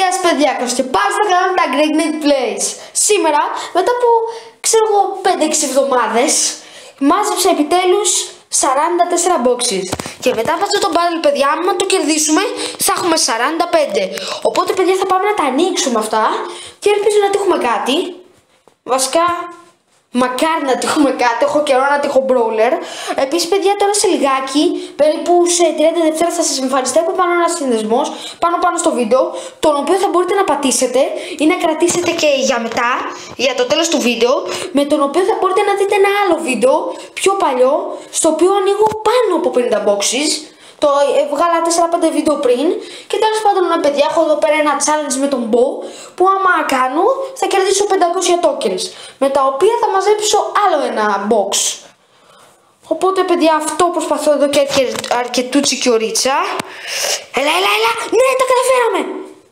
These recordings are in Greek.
Γεια σας παιδιά, και πάλι στο κανάλι τα Great Net Plays. Σήμερα, μετά από, ξέρω εγώ, 5-6 εβδομάδες, μάζεψα επιτέλους 44 boxes. Και μετά από αυτό το battle, παιδιά, άμα το κερδίσουμε, θα έχουμε 45. Οπότε, παιδιά, θα πάμε να τα ανοίξουμε αυτά και ελπίζω να τύχουμε κάτι. Βασικά, μακάρι να τύχουμε κάτι, έχω καιρό να τύχω brawler. Επίσης, παιδιά, τώρα σε λιγάκι, περίπου σε 30 δευτερόλεπτα θα σας εμφανιστεί από πάνω ένας συνδεσμός πάνω στο βίντεο, τον οποίο θα μπορείτε να πατήσετε ή να κρατήσετε και για μετά, για το τέλος του βίντεο, με τον οποίο θα μπορείτε να δείτε ένα άλλο βίντεο, πιο παλιό, στο οποίο ανοίγω πάνω από 50 boxes. Το βγάλα 4-5 βίντεο πριν και τέλος πάντων, παιδιά, έχω εδώ πέρα ένα challenge με τον Bo που άμα κάνω θα κερδίσω 500 tokens, με τα οποία θα μαζέψω άλλο ένα box. Οπότε, παιδιά, αυτό προσπαθώ εδώ και αρκετούτσι και ωρίτσα. Έλα, ναι, τα καταφέραμε.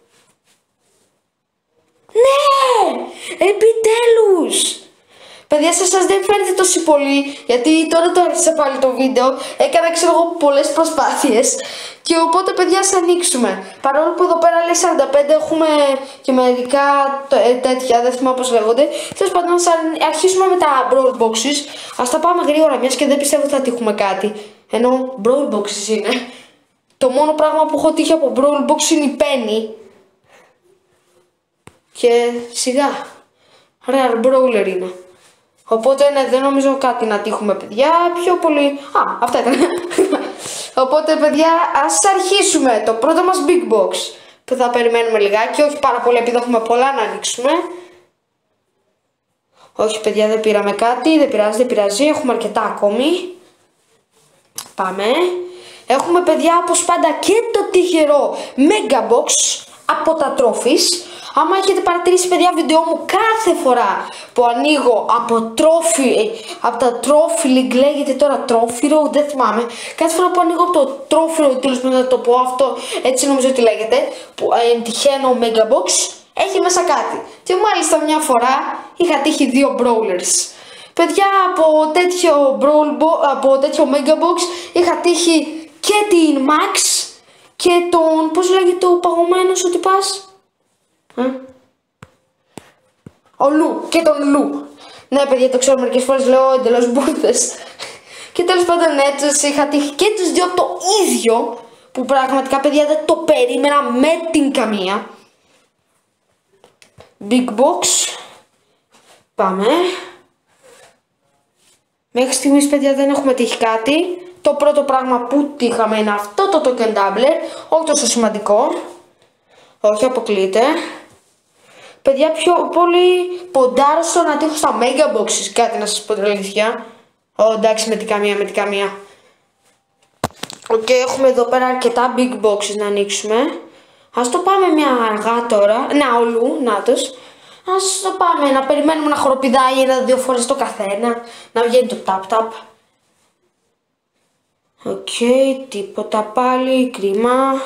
Ναι, επιτέλους. Παιδιά, σας δεν φαίνεται τόσο πολύ, γιατί τώρα το άρχισα πάλι το βίντεο, έκανα, ξέρω εγώ, πολλές προσπάθειες και οπότε, παιδιά, ας ανοίξουμε. Παρόλο που εδώ πέρα λέει 45, έχουμε και μερικά τέτοια, δεν θυμάμαι πώς λέγονται. Τέλος πάντων, ας αρχίσουμε με τα brawl boxes. Ας τα πάμε γρήγορα, μιας και δεν πιστεύω ότι θα τύχουμε κάτι. Ενώ brawl boxes είναι. Το μόνο πράγμα που έχω τύχει από brawl box είναι η Penny. Και σιγά, rare brawler είναι. Οπότε, ναι, δεν νομίζω κάτι να τύχουμε, παιδιά, πιο πολύ... αυτά ήταν. Οπότε, παιδιά, ας αρχίσουμε το πρώτο μας big box, που θα περιμένουμε λιγάκι, όχι πάρα πολύ επειδή έχουμε πολλά να ανοίξουμε. Όχι, παιδιά, δεν πήραμε κάτι, δεν πειράζει, έχουμε αρκετά ακόμη. Πάμε. Έχουμε, παιδιά, όπως πάντα και το τυχερό mega box από τα trophies. Άμα έχετε παρατηρήσει, παιδιά, βίντεο μου κάθε φορά που ανοίγω από τα Trophy League, λέγεται τώρα Trophy Road, δεν θυμάμαι. Κάθε φορά που ανοίγω από το Trophy Road, τέλος πάντων να το πω αυτό, έτσι νομίζω ότι λέγεται, που τυχαίνω Mega Box, έχει μέσα κάτι. Και μάλιστα μια φορά είχα τύχει 2 Brawlers. Παιδιά, από τέτοιο Mega Box είχα τύχει και την Max και τον, πώς λέγεται ο παγωμένος ο τυπάς. Ο Λου και τον Λου. Ναι, παιδιά, το ξέρω, μερικές φορές λέω εντελώς μπουρδες. Και τέλος πάντων, ναι, τους είχα τύχει και τους δύο το ίδιο, που πραγματικά, παιδιά, δεν το περίμενα με την καμία. Big box. Πάμε. Μέχρι στιγμής, παιδιά, δεν έχουμε τύχει κάτι. Το πρώτο πράγμα που τύχαμε είναι αυτό το token doubler, όχι τόσο σημαντικό. Όχι, αποκλείεται. Παιδιά, πιο πολύ ποντάρω στο να τύχω στα mega boxes, κάτι να σας πω την αλήθεια. Εντάξει, με την καμία. Οκ, έχουμε εδώ πέρα αρκετά big boxes να ανοίξουμε. Ας το πάμε μια αργά τώρα. Να, ο Λου, νάτος. Ας το πάμε, να περιμένουμε να χοροπηδάει 1-2 φορές το καθένα. Να βγαίνει το tap. Οκ, τίποτα πάλι, κρίμα.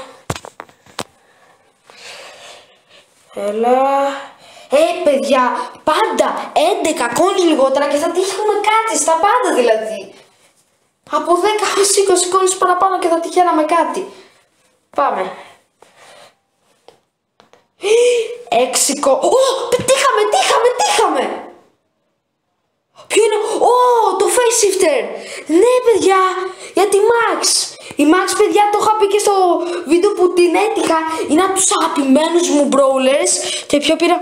Έλα. Παιδιά, πάντα 11 κόνους λιγότερα και θα τύχουμε κάτι, στα πάντα δηλαδή. Από 10 έως 20 κόνους παραπάνω και θα τυχαίναμε κάτι. Πάμε. 6 κόνους. Τύχαμε. Ποιο είναι? Το face shifter. Ναι, παιδιά, για τη Max. Η Max, παιδιά, το είχα πει και στο βίντεο που την έτυχα. Είναι από τους αγαπημένους μου brawlers. Και ποιο πήρα?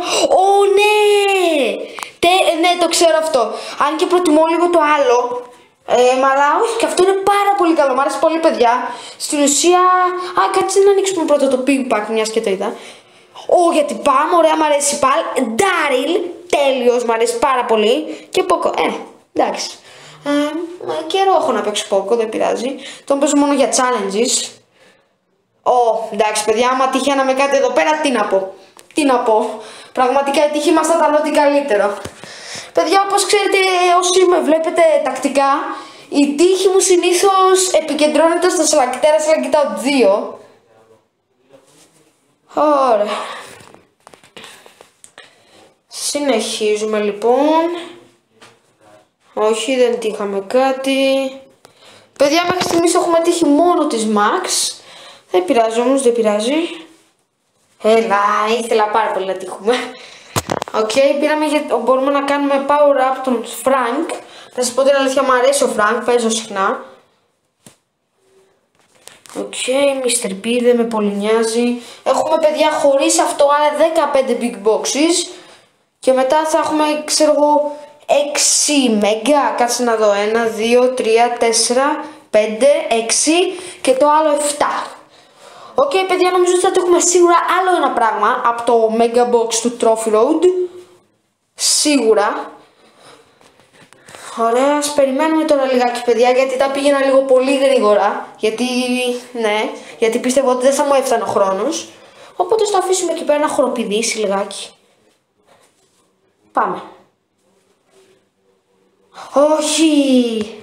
Ναι! Ναι, το ξέρω αυτό. Αν και προτιμώ λίγο το άλλο. Αλλά όχι, και αυτό είναι πάρα πολύ καλό. Μ' άρεσε πολύ, παιδιά. Στην ουσία... κάτσε να ανοίξουμε πρώτα το pink pack, μιας και το είδα. Γιατί πάμε, ωραία, μ' αρέσει πάλι. Daryl, τέλειος, μ' αρέσει πάρα πολύ. Και Poco, εντάξει. Καιρό έχω να παίξω Poco, δεν πειράζει. Τον παίζω μόνο για challenges. Εντάξει, παιδιά, άμα τυχαίναμε κάτι εδώ πέρα, τι να πω. Πραγματικά η τύχη μας θα ήταν ό,τι καλύτερο. Παιδιά, όπως ξέρετε, όσοι με βλέπετε τακτικά, η τύχη μου συνήθως επικεντρώνεται στο Σλακτέρα Out 2. Ωραία. Συνεχίζουμε λοιπόν. Όχι, δεν τύχαμε κάτι. Παιδιά, μέχρι στιγμής έχουμε τύχει μόνο της Max. Δεν πειράζει όμως, δεν πειράζει. Έλα, ήθελα πάρα πολύ να τύχουμε. Οκ, πήραμε μπορούμε να κάνουμε power up τον Frank. Θα σας πω την αλήθεια, μου αρέσει ο Frank, παίζω συχνά. Οκ, Mr. P δεν με πολύ νοιάζει. Έχουμε παιδιά χωρίς αυτό άλλα 15 big boxes. Και μετά θα έχουμε, ξέρω εγώ, 6 mega. Κάτσε να δω, 1, 2, 3, 4, 5, 6 και το άλλο 7. Οκ, παιδιά, νομίζω ότι θα το έχουμε σίγουρα άλλο ένα πράγμα από το mega box του Trophy Road. Σίγουρα. Ωραία, ας περιμένουμε τώρα λιγάκι, παιδιά, γιατί τα πήγαινα λίγο πολύ γρήγορα. Γιατί πίστευα ότι δεν θα μου έφτανε ο χρόνος. Οπότε θα αφήσουμε εκεί πέρα να χοροπηδήσει λιγάκι. Πάμε. Όχι!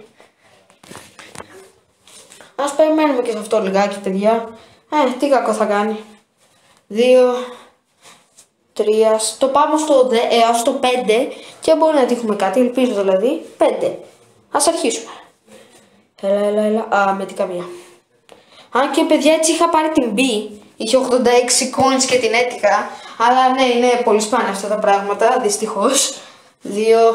Ας περιμένουμε και σε αυτό λιγάκι, παιδιά. Τι κακό θα κάνει. 2, 3, το πάμε στο 5 και μπορεί να τύχουμε κάτι, ελπίζω δηλαδή. 5. Ας αρχίσουμε. Έλα, με την καμία. Αν και παιδιά έτσι είχα πάρει την B, είχε 86 coins και την έτυχα. Αλλά ναι, είναι πολύ σπάνια αυτά τα πράγματα, δυστυχώς. 2,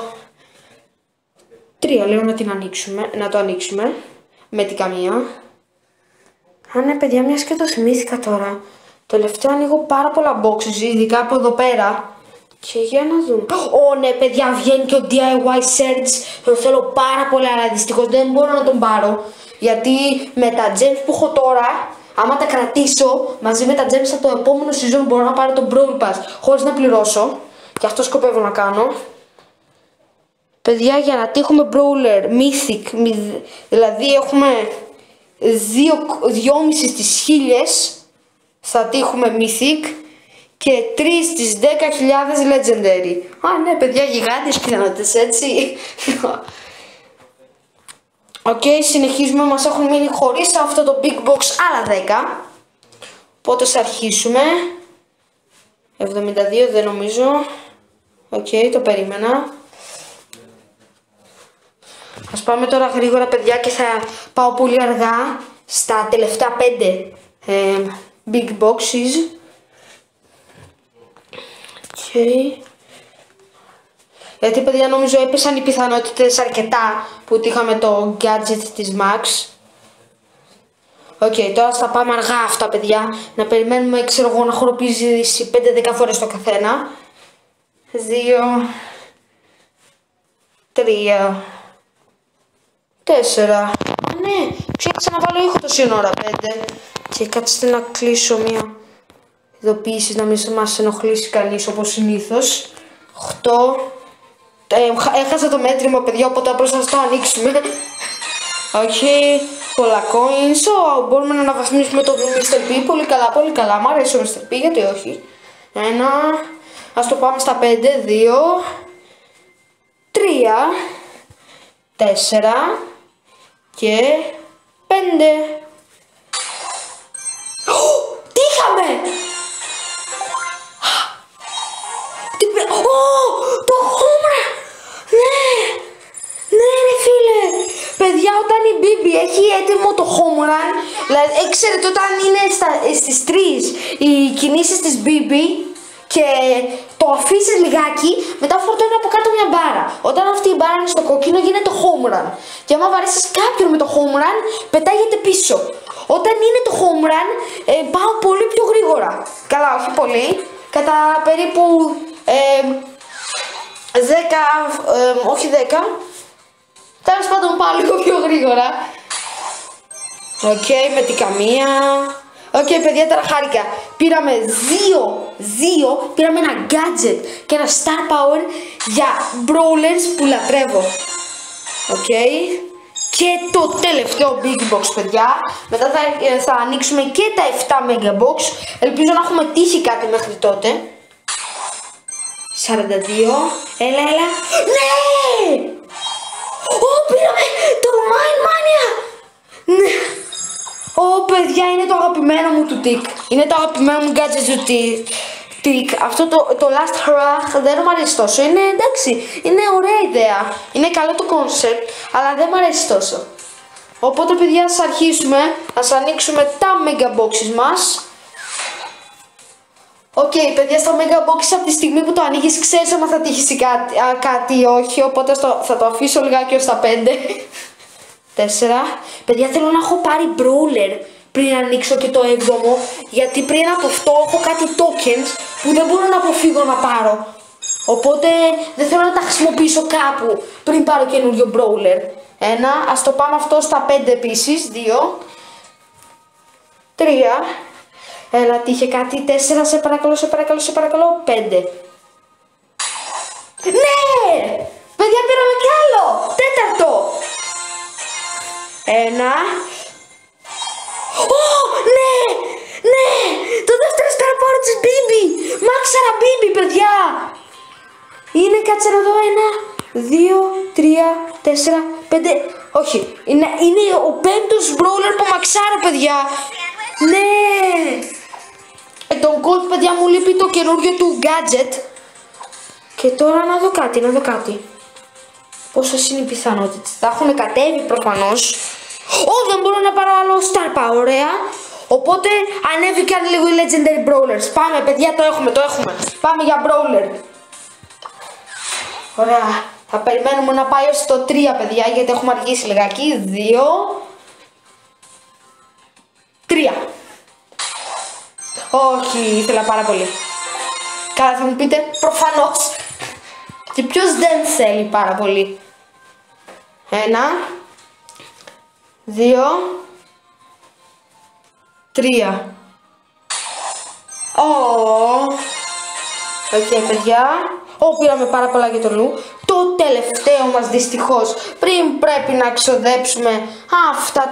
3, λέω να το ανοίξουμε. Με την καμία. Ναι, παιδιά, μιας και το θυμήθηκα τώρα. Τελευταία ανοίγω πάρα πολλά boxes, ειδικά από εδώ πέρα. Και για να δούμε. Ναι, παιδιά, βγαίνει και ο DIY Surge. Το θέλω πάρα πολύ, αλλά δυστυχώς δεν μπορώ να τον πάρω. Γιατί με τα gems που έχω τώρα, άμα τα κρατήσω μαζί με τα gems από το επόμενο season, μπορώ να πάρω τον Brawl Pass χωρίς να πληρώσω. Και αυτό σκοπεύω να κάνω. Παιδιά, για να τύχουμε Brawler Mythic, δηλαδή έχουμε 2,5 στις 1000 θα τύχουμε Mythic και 3 στις 10.000 Legendary. Ναι, παιδιά, γιγάντιες πιθανότητες, έτσι. Οκ, συνεχίζουμε, μας έχουν μείνει χωρίς αυτό το big box άλλα 10. Οπότε θα αρχίσουμε. 72 δεν νομίζω. Οκ, το περίμενα. Ας πάμε τώρα γρήγορα, παιδιά, και θα πάω πολύ αργά στα τελευταία 5 big boxes. Γιατί, παιδιά, νομίζω έπεσαν οι πιθανότητες αρκετά που είχαμε το gadget της Max. Τώρα θα πάμε αργά αυτά, παιδιά. Να περιμένουμε, ξέρω εγώ, να χοροπίζει 5-10 φορές το καθένα. 2, 3, 4. Ναι, ξέχασα να βάλω ήχο τόση ώρα. 5. Και κάτσε να κλείσω μια ειδοποίηση να μην μας ενοχλήσει κανείς όπως συνήθως. 8. Έχασα το μέτρημα, παιδιά, οπότε απλώς θα το ανοίξουμε. Πολλά coins. Μπορούμε να αναβαθμίσουμε το Mr. P. Πολύ καλά, πολύ καλά. Μ' αρέσει ο Mr. P, γιατί όχι. 1. Ας το πάμε στα 5. 2, 3, 4 και 5. Τι είχαμε! Το χώμρα! Ναι ρε φίλε! Παιδιά, όταν η Bibi έχει έτοιμο το home run, δηλαδή ξέρετε όταν είναι στις 3 οι κινήσεις της Bibi και το αφήσεις λιγάκι, μετά φορτώνει από κάτω μια μπάρα. Όταν αυτή η μπάρα είναι στο κόκκινο γίνεται home run. Και άμα βαρέσεις κάποιον με το home run, πετάγεται πίσω. Όταν είναι το home run, πάω πολύ πιο γρήγορα. Καλά, όχι πολύ. Κατά περίπου 10, όχι 10. Τέλος πάντων πάω λίγο πιο γρήγορα. Με την καμία. Παιδιά, τώρα χάρηκα. Πήραμε 2, πήραμε ένα gadget και ένα star power για brawlers που λατρεύω. Και το τελευταίο big box, παιδιά. Μετά θα ανοίξουμε και τα 7 mega box. Ελπίζω να έχουμε τύχει κάτι μέχρι τότε. 42. Έλα. Ναι! Πήραμε το Mine Mania! Ναι! Παιδιά, είναι το αγαπημένο μου του Tick. Είναι το αγαπημένο μου gadget του Tick. Αυτό το Last Hurrah δεν μου αρέσει τόσο. Είναι εντάξει, είναι ωραία ιδέα. Είναι καλό το concept, αλλά δεν μου αρέσει τόσο. Οπότε, παιδιά, ας αρχίσουμε. Ας ανοίξουμε τα mega boxes μας. Οκ, παιδιά, στο Mega Box από τη στιγμή που το ανοίγεις ξέρεις άμα θα τύχει κάτι ή όχι, οπότε θα το αφήσω λιγάκι ως τα 5. 4. Παιδιά, θέλω να έχω πάρει brawler πριν ανοίξω και το 7ο, γιατί πριν από αυτό έχω κάτι tokens που δεν μπορώ να αποφύγω να πάρω. Οπότε δεν θέλω να τα χρησιμοποιήσω κάπου πριν πάρω καινούριο brawler. 1, ας το πάμε αυτό στα 5 επίσης. 2, 3. Έλα, τύχε κάτι. 4, σε παρακαλώ, σε παρακαλώ, σε παρακαλώ. 5. Ναι! Παιδιά, πήραμε κι άλλο! 4. 1. Ω, ναι! Ναι! Το δεύτερο Star Power της Bibi! Μάξαρα Bibi, παιδιά! Είναι, κάτσε να δω, 1, 2, 3, 4, 5. Όχι, είναι ο 5ος brawler που μαξάρω, παιδιά! Ναι! Τον Colt, παιδιά, μου λείπει το καινούριο του gadget. Και τώρα να δω κάτι. Πόσες είναι οι πιθανότητες? Θα έχουν κατέβει προφανώς. Δεν μπορώ να πάρω άλλο Star Power, ωραία. Οπότε ανέβηκαν λίγο οι Legendary Brawlers. Πάμε, παιδιά, το έχουμε. Πάμε για Brawler. Ωραία. Θα περιμένουμε να πάει ως το 3, παιδιά, γιατί έχουμε αργήσει λιγάκι. 2, 3. Όχι, ήθελα πάρα πολύ. Καλά, θα μου πείτε, προφανώς. Και ποιος δεν θέλει πάρα πολύ? 1, 2, 3. Οκ, παιδιά. Πήραμε πάρα πολλά για το Λου. Το τελευταίο μας, δυστυχώς, πριν πρέπει να ξοδέψουμε αυτά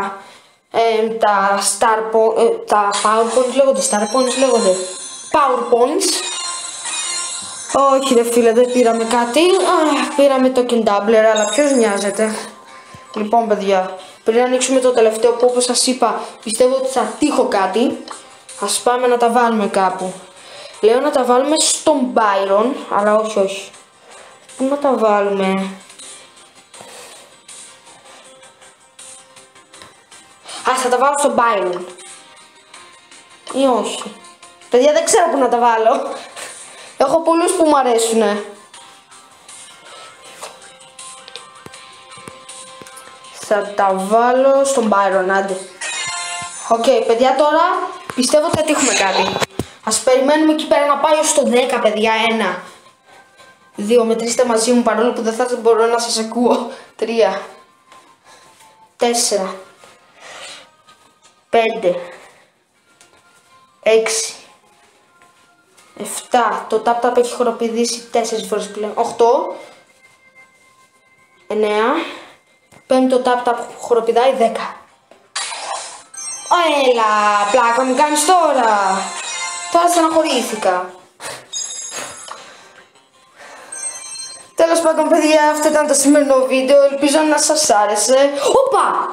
τα PowerPoints λέγονται, StarPoints λέγονται, PowerPoints. Όχι ρε φίλε, δεν πήραμε κάτι. Πήραμε το Doubler, αλλά ποιος νοιάζεται? Λοιπόν, παιδιά, πριν ανοίξουμε το τελευταίο που, όπως σας είπα, πιστεύω ότι θα τύχω κάτι, ας πάμε να τα βάλουμε κάπου. Λέω να τα βάλουμε στον Byron, αλλά όχι. Πού να τα βάλουμε? Θα τα βάλω στον Byron. Ή όχι? Παιδιά, δεν ξέρω πού να τα βάλω. Έχω πολλούς που μου αρέσουνε. Θα τα βάλω στον Byron, άντε. Οκ, παιδιά, τώρα πιστεύω ότι θα τύχουμε κάτι. Ας περιμένουμε εκεί πέρα να πάει ως το 10, παιδιά. 1, 2, μετρήστε μαζί μου παρόλο που δεν θα μπορώ να σας ακούω. 3, 4, 5, 6, 7. Το tap έχει χοροπηδήσει 4 φορές πλέον. 8, 9. Πέμπτο tap χοροπηδάει 10. Έλα, πλάκα μου κάνεις τώρα. Τώρα στεναχωρήθηκα. Τέλος πάντων, παιδιά, αυτό ήταν το σημερινό βίντεο. Ελπίζω να σας άρεσε. Όπα!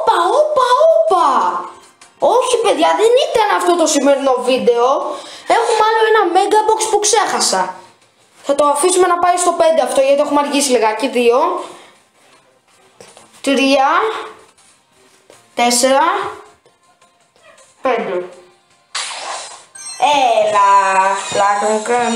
Όχι, παιδιά, δεν ήταν αυτό το σημερινό βίντεο. Έχουμε άλλο ένα Mega Box που ξέχασα. Θα το αφήσουμε να πάει στο 5 αυτό, γιατί έχουμε αργήσει λιγάκι. 2, 3, 4, 5. Έλα, πλάκα μου κάνει.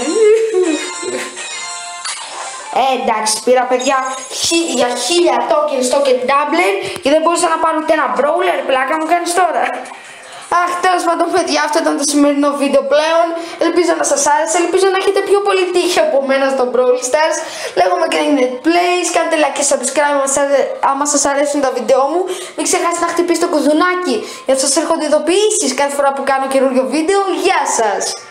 Εντάξει, πήρα, παιδιά, για 1000 tokens token doubler και δεν μπορούσα να πάρω ούτε ένα brawler. Πλάκα μου κάνεις τώρα. Τέλος πάντων, παιδιά, αυτό ήταν το σημερινό βίντεο πλέον. Ελπίζω να σας άρεσε, ελπίζω να έχετε πιο πολύ τύχη από μένα στο Brawl Stars. Λέγομαι Greg Plays, κάντε like και subscribe άμα σας αρέσουν τα βίντεο μου. Μην ξεχάσετε να χτυπήσετε το κουδουνάκι για να σας έρχονται ειδοποιήσεις κάθε φορά που κάνω καινούριο βίντεο. Γεια σας!